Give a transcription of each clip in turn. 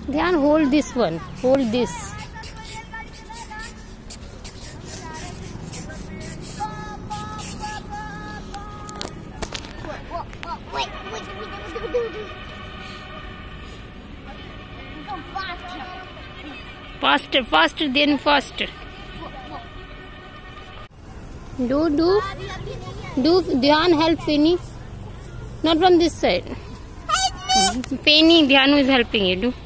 Dhyan, hold this one. Hold this. Wait. Faster, faster, then faster. Do, Dhyan, help Penny. Not from this side. Penny, Dhyan is helping you. Do.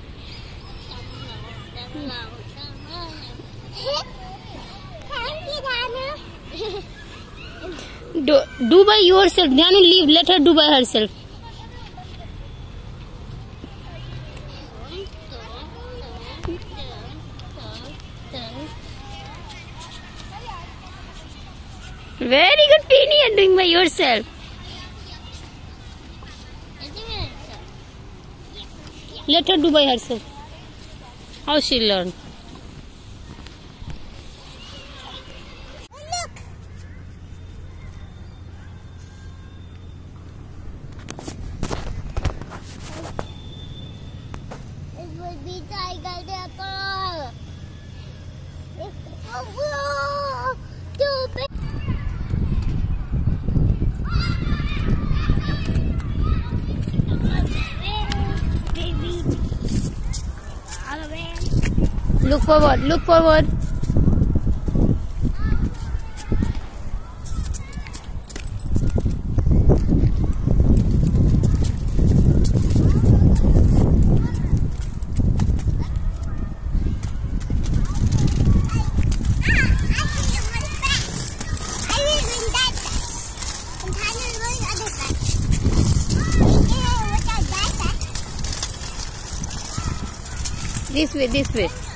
Do by yourself. Dhyan, leave. Let her do by herself. Very good, Penny. You're doing by yourself. Let her do by herself. How she learn? Look. It would be tiger apple. Oh, too big. Look forward. Look forward. This way, this way.